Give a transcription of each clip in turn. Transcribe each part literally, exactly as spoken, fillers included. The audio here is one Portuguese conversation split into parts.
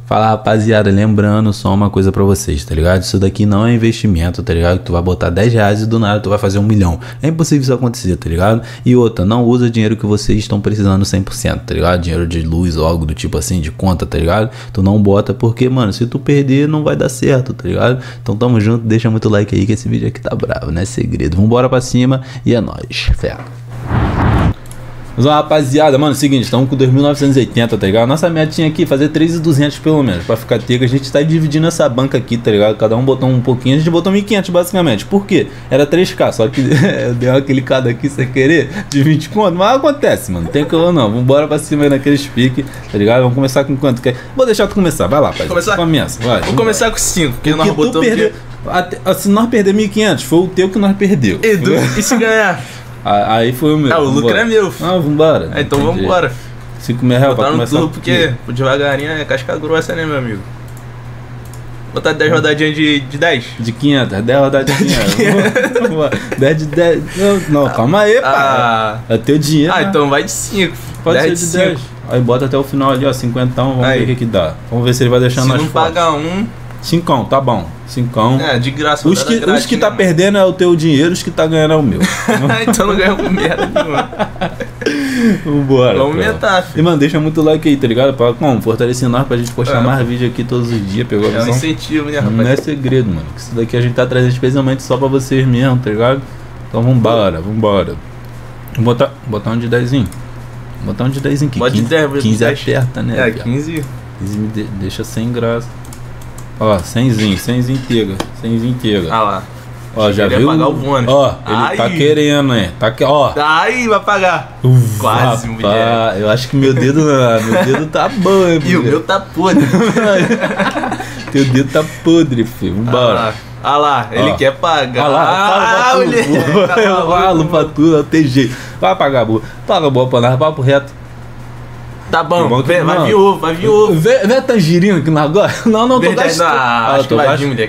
Fala, rapaziada, lembrando só uma coisa pra vocês, tá ligado? Isso daqui não é investimento, tá ligado? Que tu vai botar dez reais e do nada tu vai fazer um milhão. É impossível isso acontecer, tá ligado? E outra, não usa dinheiro que vocês estão precisando cem por cento, tá ligado? Dinheiro de luz ou algo do tipo assim, de conta, tá ligado? Tu não bota porque, mano, se tu perder não vai dar certo, tá ligado? Então tamo junto, deixa muito like aí que esse vídeo aqui tá bravo, não é segredo. Vambora pra cima e é nóis, fé. Mas ó, rapaziada, mano, é o seguinte, estamos com dois mil novecentos e oitenta, tá ligado? Nossa metinha aqui, fazer três mil e duzentos pelo menos, pra ficar tega. A gente tá dividindo essa banca aqui, tá ligado? Cada um botou um pouquinho, a gente botou mil e quinhentos basicamente. Por quê? Era três K, só que deu uma clicada aqui sem querer, de vinte conto, mas acontece, mano, não tem como não. Vambora pra cima aí naquele pique, tá ligado? Vamos começar com quanto quer. Vou deixar tu começar, vai lá, pai. Começar? Começa, vai. Vou começar com cinco, porque nós botamos... Perdeu... Até... Se nós perder mil e quinhentos, foi o teu que nós perdeu. Edu, e se ganhar? Aí foi o meu. Ah, o lucro é meu. Ah, vambora. Ah, então vambora. cinco mil reais pra começar. Tudo porque devagarinho é casca grossa, né, meu amigo? Botar dez rodadinhas de, de dez? De quinhentos, dez rodadinhas. dez de dez. Não, não, calma aí, ah. pá. É teu dinheiro. Ah, né? então vai de cinco. Pode ser de dez. Aí bota até o final ali, ó, cinquentão. Vamos aí. ver o que que dá. Vamos ver se ele vai deixar se nós não fortes. pagar um... Cincão, tá bom. Cincão. É, de graça. Os que, os que tá perdendo é o teu dinheiro, os que tá ganhando é o meu. Então não ganha com merda nenhuma. Vambora. Vamos aumentar, filho. E mano, deixa muito like aí, tá ligado? Pra como, fortalecer nós pra gente postar é. mais vídeo aqui todos os dias. Pegou a visão? É um incentivo, né, rapaz? Não é segredo, mano. Isso daqui a gente tá trazendo especialmente só pra vocês mesmo, tá ligado? Então vambora, vambora. Vou botar, botar um de dezinho. Vou botar um de dezinho aqui. Pode quinze, dez, quinze dez. aperta, né? É, quinze. quinze me de, deixa sem graça. Ó, cenzinho, cenzinho inteira. Cenzinho inteira. Ah lá. Ó, já ele viu? Vai pagar o bônus. Ó, ele Ai. tá querendo, né? Tá que, ó. Aí, vai pagar. Uf, Quase, rapaz, mulher. eu acho que meu dedo, meu dedo tá bom, hein, E o meu tá podre. Teu dedo tá podre, filho. Vambora. Ah lá, ah lá ele ó. quer pagar. Ah lá, ah, mulher. Tá eu falo pra tudo, não tem jeito. Vai pagar, boa. Paga boa pra nós, papo reto. Tá bom, bom vem, que, vai não. vir ovo, vai vir ovo. Vê, vê a tangerina aqui agora? Não, não, tô Verdade, gastando. não, Ah, acho que tô vai gastando. vir, mulher.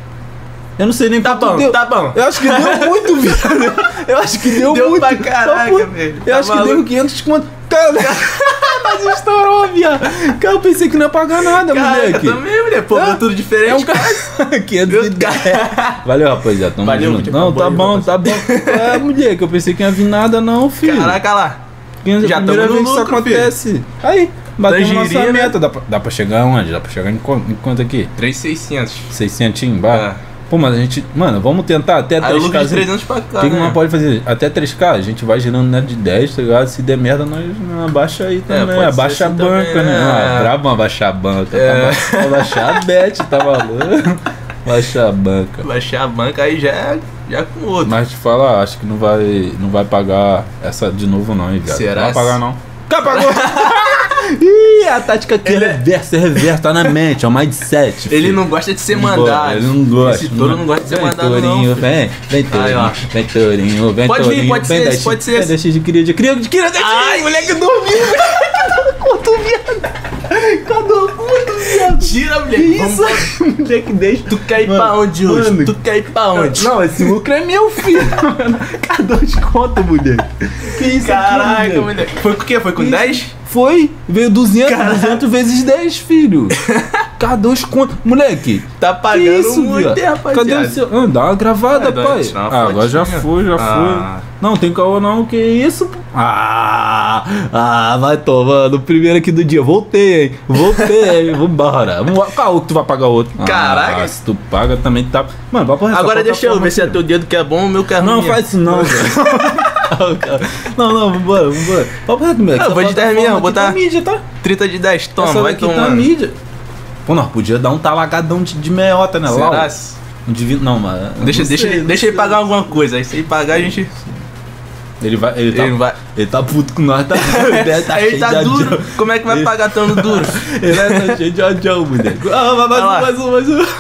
Eu não sei nem Tá quanto bom, deu. tá bom. Eu acho que deu muito, viado. Eu acho que deu, Deu muito. pra caraca, Pô, velho. Eu Tá acho que maluco. deu quinhentos conto. Cara, mas estourou, viado. Cara, eu pensei que não ia pagar nada, Caraca, moleque. também, mulher. Pô, É, tudo diferente. É um cara. quinhentos e dez. Valeu, rapaziada. Tamo Valeu, junto. mulher. Não, tá Valeu, bom, tá bom. É, mulher, que eu pensei que não ia vir nada, não, filho. Caraca lá. Já Já primeira tamo vez no que isso lucro, acontece. Aí, batemos nossa Tangerina. meta. Dá pra, dá pra chegar onde? Dá pra chegar em quanto, em quanto aqui? três mil e seiscentos. seiscentos, bah. É. Pô, mas a gente... Mano, vamos tentar até Aí o três lucro K. de trezentos pra cá, O que, que né? nós pode fazer? Até três K, a gente vai girando net de dez, tá ligado? Se der merda, nós nós abaixa aí também. pode ser Abaixa a assim banca, também, né? né? Ah, brabo abaixar a banca. É. Tá, abaixar a bet, tá maluco? Baixar a banca. Baixar a banca aí já é já com outro. Mas te falar, acho que não vai, não vai pagar essa de novo não, hein, viado? Será? Não vai pagar não. Cara, pagou! Ih, a tática aqui Ele é é- reversa, é reversa, tá na mente, é o mindset. Ele filho. não gosta de ser Não mandado. gosta, Ele não gosta. Esse touro não gosta de ser Vem, mandado, não. tourinho, filho. Vem, vem, Aí, ó. tourinho, vem, tourinho, vem, Pode vir, tourinho. pode vem, ser dez, esse, pode ser vem, esse. dez de cria, de cria, de cria, de Ai, moleque dormiu. Quanto viado? Cadê o puto, viado? Tira, mulher. Que Vamos isso? Moleque, deixa. Tu quer ir Mano, pra onde hoje? mano. Tu quer ir pra onde? Não, esse lucro é meu, filho. Cadê os contos, mulher? Que isso Caraca, aqui, mulher. Foi com o quê? Foi com Isso. dez? Foi, veio duzentos, Caraca. duzentos vezes dez, filho. Cadê os contos? Moleque, Tá que pagando isso, muito, viado? hein, rapaziada? Cadê o seu... Ah, dá uma gravada, É, dá- pai. tira uma Ah, agora já fotinha. foi, já Ah. foi. Não, tem caô não, que isso? pô? Ah, ah, vai tomando. O primeiro aqui do dia. Voltei, hein? Voltei, hein? Vambora. Vamos- Caô que tu vai pagar outro. Caraca. Ah, se tu paga também tá... Mano, vai pra essa Agora deixa eu plataforma ver se é aqui. teu dedo que é bom ou o meu que é ruim. Não, faz isso não, velho. Não, não, vambora, vambora. Papo reto, moleque. Não, Essa vou de dez plataforma mesmo, aqui botar- tá mídia, tá? trinta de dez, toma, Essa vai daqui tomar. tá mídia. Pô, nós podia dar um talagadão de, de meiota, né? Será? Lá, um divino, não, mas... Deixa, não deixa, sei, ele, não deixa sei. ele pagar alguma coisa. Aí se ele pagar, a gente. Ele vai... Ele tá, Ele vai. ele tá puto com nós, tá? Ele tá Aí ele cheio tá de duro. adião. Como é que vai Ele- pagar tão duro? Ele tá cheio de adião, moleque. Ah, vai, mais Olha um, lá. mais um, mais um.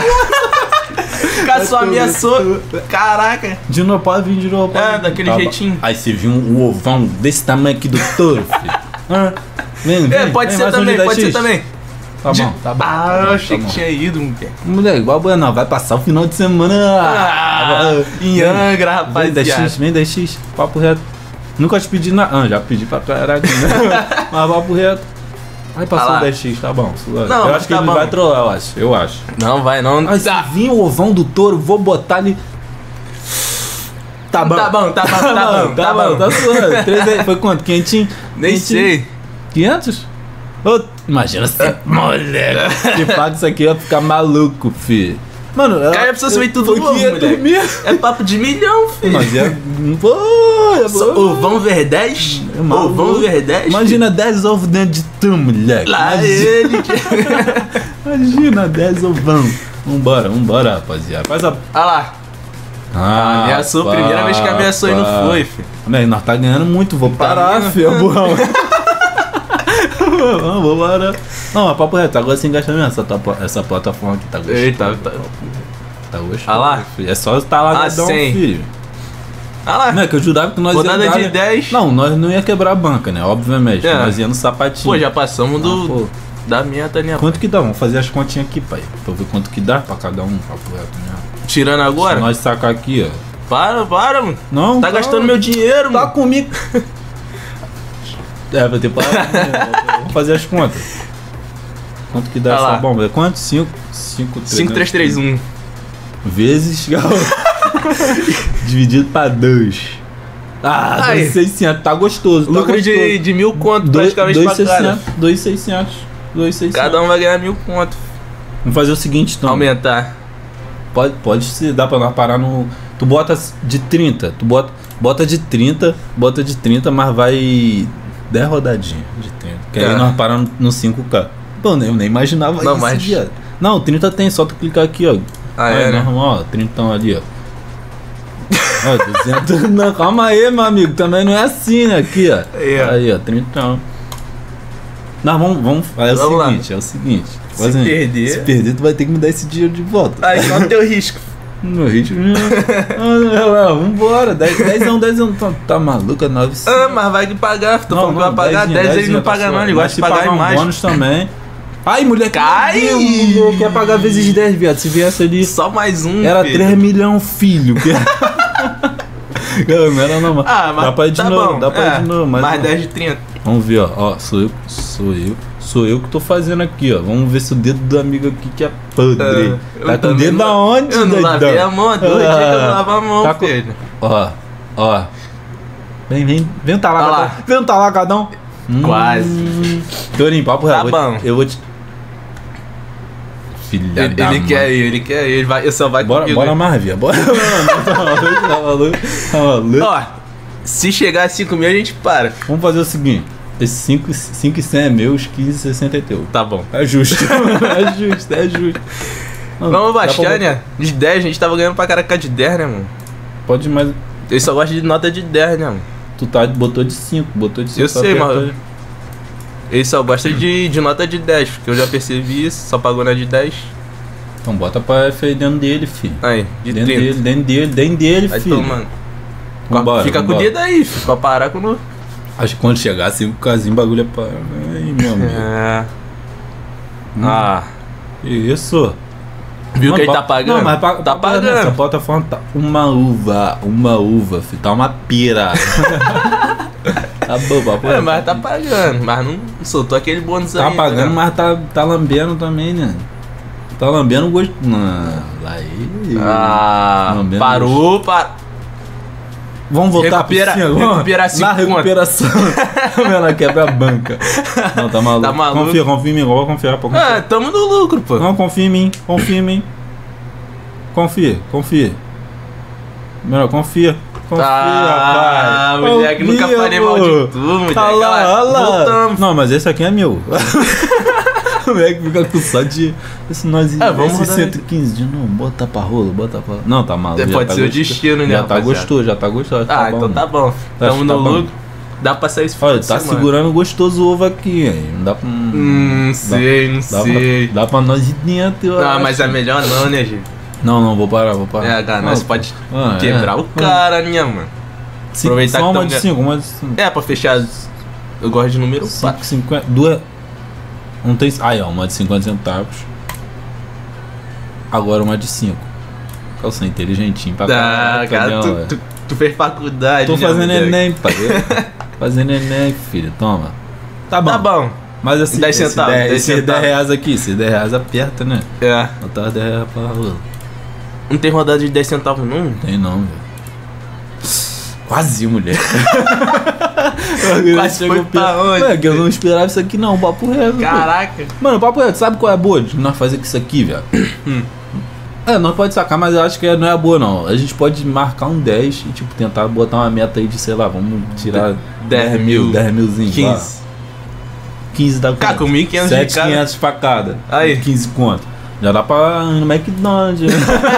Caçou ameaçou. Caraca. De novo, pode vir de novo. pode É, vir. daquele Tá, jeitinho. Aí você viu um, um ovão desse tamanho aqui do touro, filho. Ah, vem, É, vem, pode vem, ser mais um de também, dez pode ser X. também. Tá De- bom, tá bom. Ah, tá bom, eu achei tá que bom. tinha ido, mulher. Moleque, igual boa não, vai passar o final de semana. Ah, em Angra, Vem dez rapaziada. X, vem dez X, papo reto. Nunca te pedi nada. Ah, já pedi pra caralho, né? Mas papo reto. Aí passou Ah lá. o dez x, tá bom. Não, eu mas acho que tá ele bom. vai trollar, eu acho. Eu acho. Não vai, não. Aí se Tá. vir o ovão do touro, vou botar ali. Tá bom. Tá bom, tá bom, tá bom, tá tá bom. bom. Tá suando. Três aí, foi quanto? Quentinho? Nem Quentinho? sei. quinhentos? Ô, imagina você, moleque. Se paga isso aqui, eu ia ficar maluco, filho. Mano, ela- Cara, precisa subir tudo foi novo, que ia moleque. dormir. É papo de milhão, filho. Mas é. Pô, é Só- bom. Ovão ver dez? É maluco. Ovão ver dez? Imagina dez ovos dentro de tu, moleque. Lá Imagina, ele. imagina dez ovão. Vambora, vambora, rapaziada. Faz a. Olha lá. Ah, Ameaçou, primeira vez que ameaçou e não foi, filho. Moleque, nós tá ganhando muito, vou parar, ganhando. filho, burrão. Vamos, vambora. Não, mas papo reto, agora sem gastar mesmo. Essa, tua- essa plataforma aqui tá gostosa. Eita, tá. Tá gostoso. Ah lá. Filho. É só estar lá Ah, gadão, sim. filho. Olha lá. Não é que eu jurava que nós ia Rodada dar- de dez. Não, nós não ia quebrar a banca, né? Obviamente. É. Nós ia no sapatinho. Pô, já passamos do, Ah, pô. da meta, né? Quanto que dá? Vamos fazer as continhas aqui, pai. Pra ver quanto que dá pra cada um. Papo reto mesmo. Tirando agora? Se nós sacar aqui, ó. Para, para, mano. Não, Tá calma. gastando meu dinheiro, Tá mano. comigo. É, vai ter para. Vamos fazer as contas. Quanto que dá Vai essa lá. bomba? É quanto? cinco, cinco, cinco, três, três, um. Vezes. Dividido pra dois. Ah, Aí. dois mil e seiscentos. Tá gostoso. Tá Lucro gostoso. de, de mil conto Dois- praticamente dois pra cada. seiscentos, dois mil e seiscentos. dois mil e seiscentos. Cada um vai ganhar mil conto. Vamos fazer o seguinte, então. Aumentar. Pode, pode ser, dá pra nós parar no. Tu bota de trinta, tu bota, bota de trinta, bota de trinta, mas vai dez rodadinhas de trinta. Que aí É. nós paramos no cinco K. Pô, eu nem imaginava Não, isso, mas- viado. Não, trinta tem, só tu clicar aqui, ó. Ah, Aí, é, né? normal, ó, trinta ali, ó. Ó, duzentos. Não, calma aí, meu amigo, também não é assim, né? Aqui, ó. Aí, ó. Aí, ó, trinta. Não, vamos, vamos. É o Vamos lá. seguinte, é o seguinte. Se Fazendo- perder- Se perder, tu vai ter que me dar esse dinheiro de volta. Aí, qual o teu risco? No ritmo. ah, vambora, dez, dez não, dez não. Tá, tá maluca, novecentos. Ah, mas vai que pagar. Tô falando que vai pagar dez, ele não paga não. Ele gosta de pagar um mais. bônus também. Ai, mulher, Cai! meu Deus, mulher, quer pagar vezes dez, viado. Se viesse ali, Só mais um, era filho. três milhões, filho. Não, não era não, mano. Ah, mas dá pra ir de tá novo, bom. dá pra É, ir de novo. Mas mais não. dez de trinta. Vamos ver, ó. Ó, sou eu, sou eu. Sou eu que tô fazendo aqui, ó. Vamos ver se o dedo do amigo aqui que é podre. É, eu tá com o também dedo não- da onde, Eu não doidão? lavei a mão, há dois dias que eu não Ah, lavo a mão, tá com- filho. Ó, ó. Vem, vem. Vem um Olha lá. talacadão. Vem um talacadão. Quase. Hum. Torinho, papo Tá reto. eu vou te- bom. Eu vou te... Filha Ele, da ele mãe. quer ir, ele quer ir. Ele vai, ele só vai Bora, comigo. bora mais, via. Bora. Tá maluco, tá maluco, tá maluco. Ó, se chegar a cinco mil, a gente para. Vamos fazer o seguinte. Esse cinco e cem é meu, os quinze e sessenta é teu. Tá bom. É justo. é justo, é justo. Não, Vamos dá baixar, pra- né? De dez, a gente tava ganhando pra caraca de dez, né, mano? Pode mais. Ele só gosta de nota de dez, né, mano? Tu tá, botou de cinco, botou de cinco. Eu só sei, aperta- mano. Ele só gosta de, de nota de dez, porque eu já percebi isso, só pagou na de dez. Então bota pra F aí dentro dele, filho. Aí, de Dentro trinta. dele, dentro dele, dentro dele, Aí filho. toma. Vambora, Fica com o vambora. dedo aí, filho, pra parar quando. Acho que quando chegar cinco casinho, o bagulho é pra. Ai, meu amigo. É. Hum. Ah. Isso. Viu que ele Não, tá pa- pagando? Não, mas pa- tá pagando. Essa pagando. plataforma tá uma uva, uma uva, filho. Tá uma pira. Tá bom, papo. É, mas tá pagando. Mas não soltou aquele bônus Tá aí. pagando, né? mas tá, tá lambendo também, né? Tá lambendo o gosto. Não, lá aí. Ah, Lambendo parou, para. Vamos voltar Recupera- pro cinco, vamos? recuperar cinco Na recuperação. Ela quebra a banca. Não, tá maluco. Tá maluco? Confia, confia em mim, vou confiar, pô. Confia. Ah, tamo no lucro, pô. Não, confia em mim, confia em mim. Confia, confia. Melhor, confia. Confia, Ah, pai. moleque, nunca Confia, falei pô. mal de tu, moleque. Olha lá, Olha lá, olha lá. voltamos. Não, mas esse aqui é meu. O moleque fica com só de. Esse nós É, vamos esse rodar cento e quinze de novo. Bota pra rolo, bota pra. Não, tá maluco. Pode já tá ser o gostoso. destino, né, Já tá rapaziada? gostoso, já tá gostoso. Ah, tá então bom. tá bom. Tá, Tamo tá no bom. lucro. Dá pra sair esse Olha, final de tá semana. segurando gostoso o ovo aqui, hein? Não dá pra. Hum, sei, não dá sei. Pra, dá pra nós ir dentro. eu Não, acho. mas é melhor não, né, gente? Não, não, vou parar, vou parar. É, cara, Não, nós pode ah, quebrar é. o cara, né, mano? Cinco, aproveitar só que uma tamo de ganhando. cinco, uma de cinco. É, pra fechar. Eu gosto de número cinco, quatro. cinquenta. Duas. Não tem. Aí, ó, uma de cinquenta centavos. Agora uma de cinco. Eu sou inteligentinho pra Ah, caralho, cara, entendeu? tu, tu, tu fez faculdade. Tô né, fazendo moleque? Enem, pai. Fazendo Enem, filho, toma. Tá bom. Tá bom. Mas assim, dez esse centavos, dez, dez esse dez centavos. reais aqui, esse dez reais aperta, né? É. Botar dez reais pra rua. Não tem rodada de dez centavos, não? Tem não, velho. Quase, mulher. Quase foi pra onde? É, que eu não esperava isso aqui não, papo reto. Caraca. Mano, papo reto, sabe qual é a boa de nós fazer com isso aqui, velho? É, nós pode sacar, mas eu acho que não é a boa não. A gente pode marcar um dez e tipo, tentar botar uma meta aí de, sei lá, vamos tirar dez mil, dez milzinho. quinze. quinze da conta. Cara, com mil e quinhentos de sete mil e quinhentos pra cada. Aí. quinze conto. Já dá pra ir no McDonald's.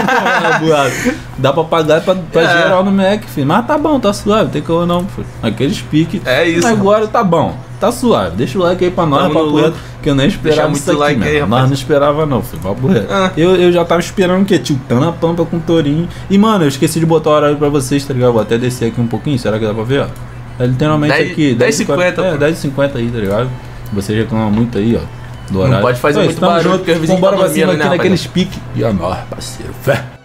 Dá pra pagar pra, pra É. geral no Mac, filho. Mas tá bom, tá suave, tem como não, filho. Aqueles piques. É isso. Agora tá bom, tá suave. Deixa o like aí pra nós, Tamo no papo reto, lucro. que eu nem esperava Deixa isso muito aqui, like aí, mesmo. rapaz. Nós não esperava não, filho. Papo reto. Ah. Eu, eu já tava esperando o quê? Tiltando a pampa com o tourinho. E, mano, eu esqueci de botar o horário pra vocês, tá ligado? Vou até descer aqui um pouquinho, será que dá pra ver, ó? É literalmente dez aqui, dez e cinquenta, É, pô. dez e cinquenta aí, tá ligado? Vocês reclamam muito aí, ó. Do Não horário. pode fazer Ô, muito estamos barulho, junto. porque os vizinhos Vambora tão pra cima dormindo, aqui né, naqueles piques. E a nós, parceiro. Fé.